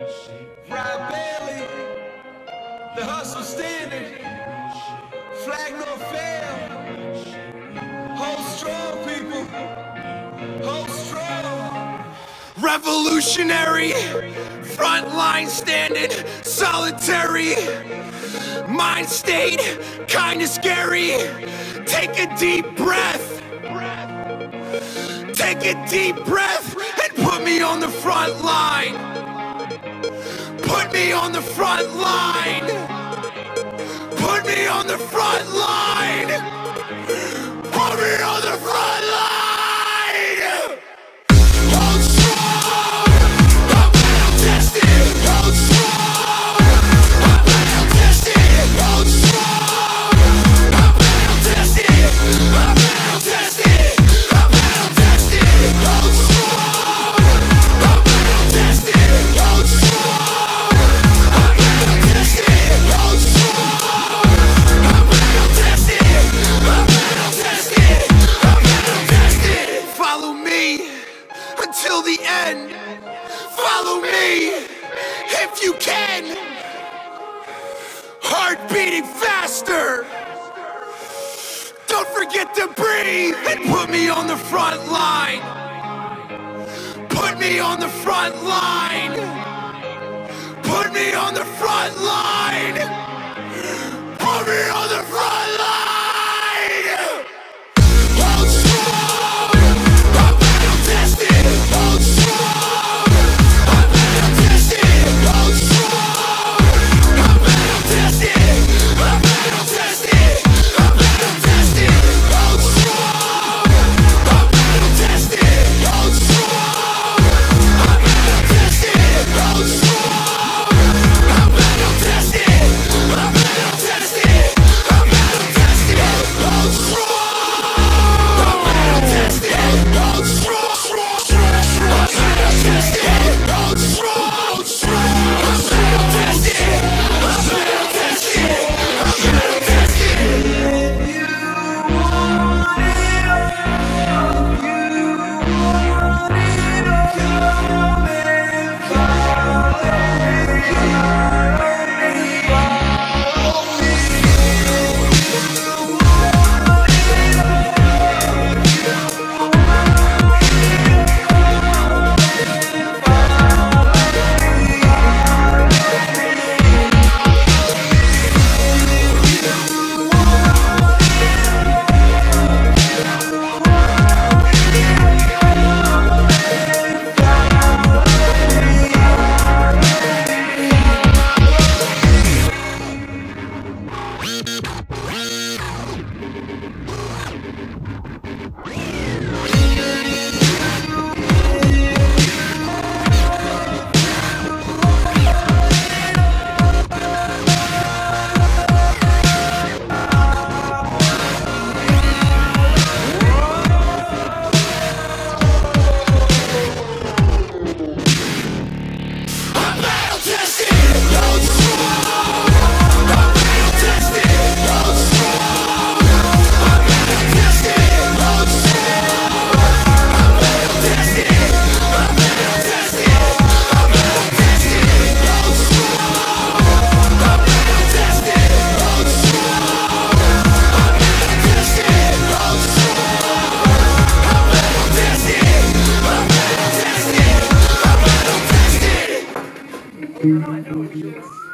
Ride Bailey, the hustle standing, flag no fail, hold strong people, hold strong. Revolutionary, front line standing, solitary, mind state, kinda scary. Take a deep breath, take a deep breath, and put me on the front line. Put me on the front line. Put me on the front line. Put me on the front line. Hold strong. I'm battle tested. Hold strong. I'm battle tested. Hold strong. I'm battle tested. I'm battle tested. I'm battle tested. Hold strong. I'm battle tested. Hold strong. Follow me until the end. Follow me if you can. Heart beating faster. Don't forget to breathe and put me on the front line. Put me on the front line. Put me on the front line. Put me on the front line. Hold strong. I'm battle tested. Hold strong. I'm battle tested. Hold strong. I'm battle tested. I'm battle tested. I'm battle tested. Hold strong. I'm battle tested. Hold strong. I'm battle tested. Hold strong. I'm battle tested. I'm battle tested. I'm battle tested. Hold strong. I'm battle tested. Hold strong. I'm battle tested. Hold strong. I'm battle tested. I'm battle tested. I'm battle tested. If you want it all, if you want it all, come and follow me. Follow me. I know it's yours.